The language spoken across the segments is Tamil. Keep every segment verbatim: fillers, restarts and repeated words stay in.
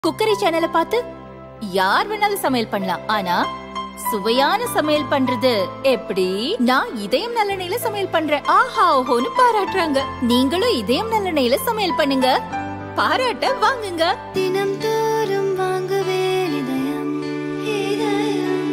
குக்கரி சேனலை பார்த்து யார் வேணாலும் சமையல் பண்ணலாம். ஆனா சுவையான சமையல் பண்றது எப்படி? நான் இதயம் நல்லெண்ணெயில சமையல் பண்றேன். ஆஹா ஓஹோன்னு பாராட்டுறாங்க. நீங்களும் இதயம் நல்லெண்ணெயில சமையல் பண்ணுங்க, பாராட்ட வாங்குங்க. தினம் தோறும் வாங்குவே இதயம் இதயம்.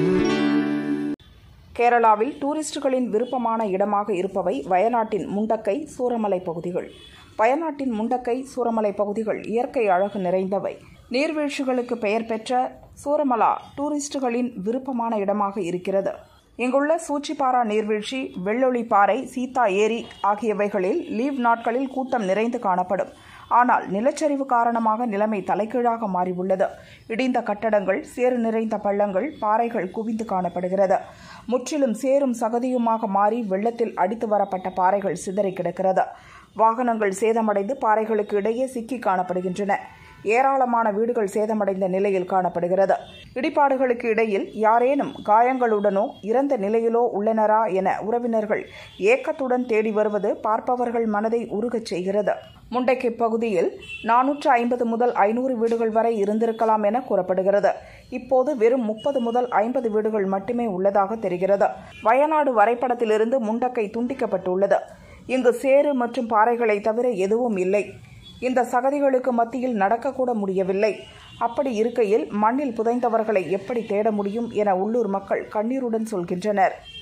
கேரளாவில் டூரிஸ்டுகளின் விருப்பமான இடமாக இருப்பவை வயநாட்டின் முண்டக்கை, சூரமலை பகுதிகள். வயநாட்டின் முண்டக்கை, சூரமலை பகுதிகள் இயற்கை அழகு நிறைந்தவை. நீர்வீழ்ச்சிகளுக்கு பெயர் பெற்ற சூரமலா டூரிஸ்டுகளின் விருப்பமான இடமாக இருக்கிறது. இங்குள்ள சூச்சிப்பாரா நீர்வீழ்ச்சி, வெள்ளொளிப்பாறை, சீதா ஏரி ஆகியவைகளில் லீவ் நாட்களில் கூட்டம் நிறைந்து காணப்படும். ஆனால் நிலச்சரிவு காரணமாக நிலைமை தலைகீழாக மாறியுள்ளது. இடிந்த கட்டடங்கள், சேறு நிறைந்த பள்ளங்கள், பாறைகள் குவிந்து காணப்படுகிறது. முற்றிலும் சேரும் சகதியுமாக மாறி வெள்ளத்தில் அடித்து வரப்பட்ட பாறைகள் சிதறி கிடக்கிறது. வாகனங்கள் சேதமடைந்து பாறைகளுக்கு இடையே சிக்கி காணப்படுகின்றன. ஏராளமான வீடுகள் சேதமடைந்த நிலையில் காணப்படுகிறது. இடிபாடுகளுக்கு இடையில் யாரேனும் காயங்களுடனோ இறந்த நிலையிலோ உள்ளனரா என உறவினர்கள் ஏக்கத்துடன் தேடி வருவது பார்ப்பவர்கள் மனதை உருகச் செய்கிறது. முண்டக்கை பகுதியில் நானூற்று ஐம்பது முதல் ஐநூறு வீடுகள் வரை இருந்திருக்கலாம் என கூறப்படுகிறது. இப்போது வெறும் முப்பது முதல் ஐம்பது வீடுகள் மட்டுமே உள்ளதாக தெரிகிறது. வயநாடு வரைபடத்திலிருந்து முண்டக்கை துண்டிக்கப்பட்டுள்ளது. இங்கு சேறு மற்றும் பாறைகளை தவிர எதுவும் இல்லை. இந்த சகதிகளுக்கு மத்தியில் நடக்கக்கூட முடியவில்லை. அப்படி இருக்கையில் மண்ணில் புதைந்தவர்களை எப்படி தேட முடியும் என உள்ளூர் மக்கள் கண்ணீருடன் சொல்கின்றனர்.